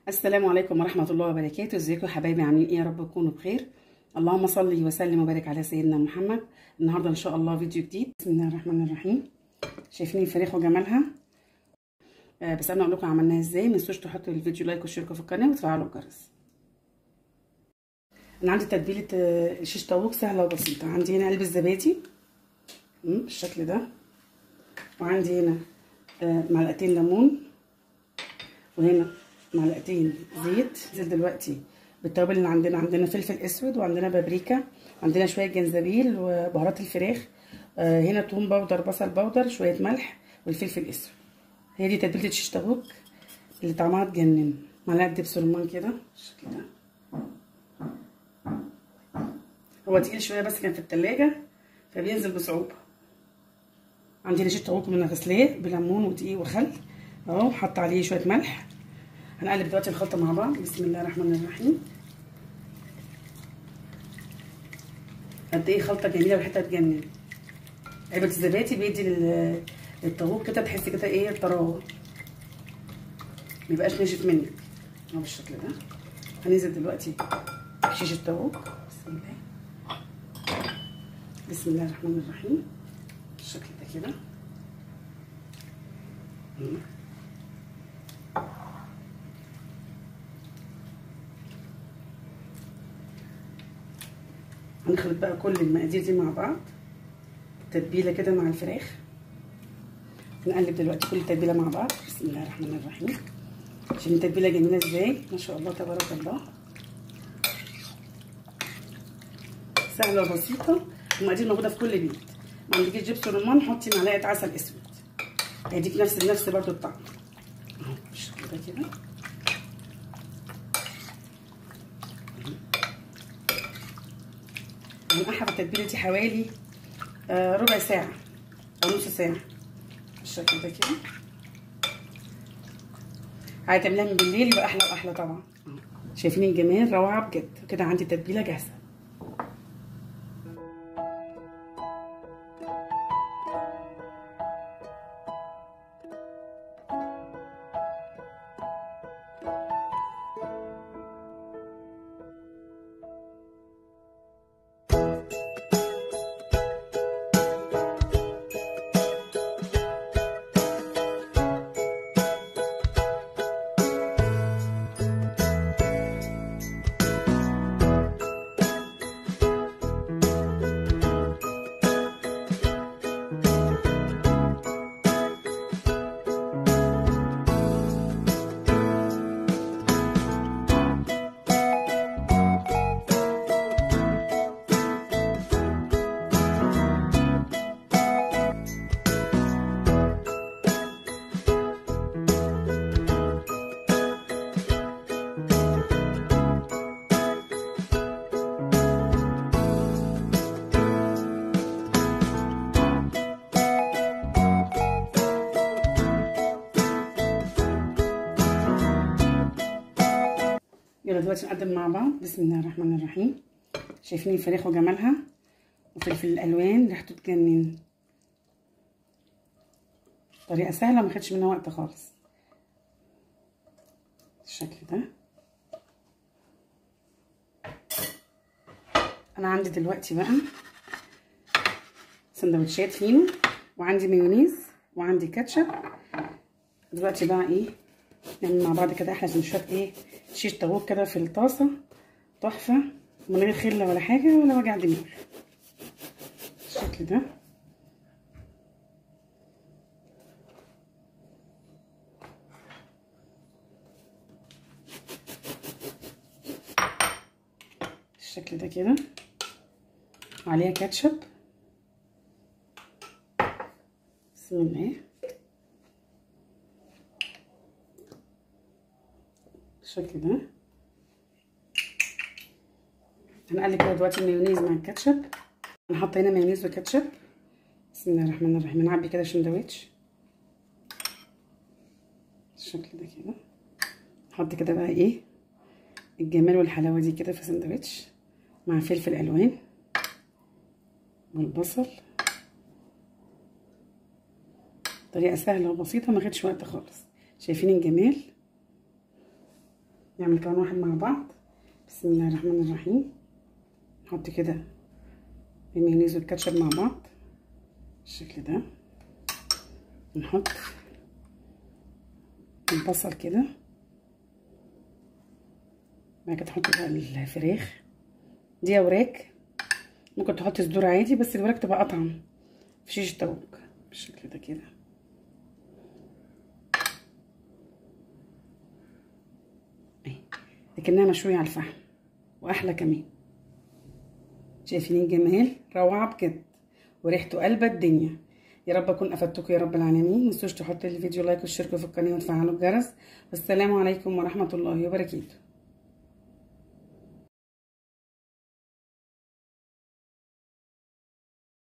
السلام عليكم ورحمة الله وبركاته. ازيكم يا حبايبي؟ عاملين ايه؟ يا رب تكونوا بخير. اللهم صل وسلم وبارك على سيدنا محمد. النهارده ان شاء الله فيديو جديد. بسم الله الرحمن الرحيم. شايفين الفراخ وجمالها؟ بس انا اقول لكم عملناها ازاي. ما تنسوش تحطوا الفيديو لايك واشتركوا في القناه وتفعلوا الجرس. انا عندي تتبيله شيش طاووق سهله وبسيطه. عندي هنا علبه زبادي بالشكل ده، وعندي هنا معلقتين ليمون، وهنا معلقتين زيت. زيت دلوقتي بالتوابل اللي عندنا فلفل اسود، وعندنا بابريكا، عندنا شويه جنزبيل وبهارات الفراخ، هنا توم باودر، بصل باودر، شويه ملح والفلفل الاسود. هي دي تتبيله الشيش طاووق اللي طعمها تجنن. معلقه دبس رمان كده بالشكل ده. هو تقيل شويه بس كان في التلاجة فبينزل بصعوبه. عندنا شيش طاووق من غسلاه بليمون ودقيق وخل اهو، حط عليه شويه ملح. هنقلب دلوقتي الخلطه مع بعض. بسم الله الرحمن الرحيم. قد ايه خلطه جميله وريحتها تجنن. علبه الزبادي بيدي للطاووق كده، تحس كده ايه الطراوه، ميبقاش ناشف منك اهو بالشكل ده. هننزل دلوقتي شيش الطاووق. بسم الله بسم الله الرحمن الرحيم بالشكل ده كده. هنخلط بقى كل المقادير دي مع بعض، تتبيله كده مع الفراخ. نقلب دلوقتي كل التتبيله مع بعض. بسم الله الرحمن الرحيم. شوفوا التتبيله جميله ازاي، ما شاء الله تبارك الله، سهله وبسيطه. المقادير موجوده في كل بيت. ما عندكيش دبس رمان، حطي معلقه عسل اسود هيديك نفس برضو الطعم اهو بالشكل ده كده. هنقعها في التتبيله دي حوالي ربع ساعه او نص ساعه بالشكل ده كده. هتعمليها من بالليل يبقى احلى واحلى طبعا. شايفين الجمال؟ روعه بجد. كده عندي التتبيله جاهزه. يلا دلوقتي نقدم مع بعض. بسم الله الرحمن الرحيم. شايفين الفراخ وجمالها وفلفل الالوان ريحته تجنن. طريقه سهله ما خدش منها وقت خالص بالشكل ده. انا عندي دلوقتي بقى سندوتشات فينو، وعندي مايونيز، وعندي كاتشب. دلوقتي بقى ايه نعمل مع بعض كده احلى سندوتشات شيش طاووق كده في الطاسه، تحفه من غير خله ولا حاجه ولا وجع دماغ بالشكل ده. بالشكل ده كده عليها كاتشب. بسم الله بالشكل ده. هنقلب كده دلوقتي المايونيز مع الكاتشب. هنحط هنا مايونيز وكاتشب. بسم الله الرحمن الرحيم. نعبي كده سندوتش بالشكل ده كده. نحط كده بقى ايه الجمال والحلاوه دي كده في سندوتش مع فلفل الوان والبصل. طريقه سهله وبسيطه ما خدش وقت خالص. شايفين الجمال؟ نعمل كمان واحد مع بعض. بسم الله الرحمن الرحيم. نحط كده المايونيز والكاتشب مع بعض بالشكل ده. نحط البصل كده، بعد كده تحط بقى الفراخ دي اوراق، ممكن تحط صدور عادي بس الوراك تبقى اطعم في شيش طاووق بالشكل ده كده. لكنها مشويه على الفحم واحلى كمان. شايفين الجمال؟ روعه بجد وريحته قلبة الدنيا. يا رب اكون افدتكم يا رب العالمين. متنسوش تحطوا الفيديو لايك واشتركوا في القناه وتفعلوا الجرس. والسلام عليكم ورحمه الله وبركاته.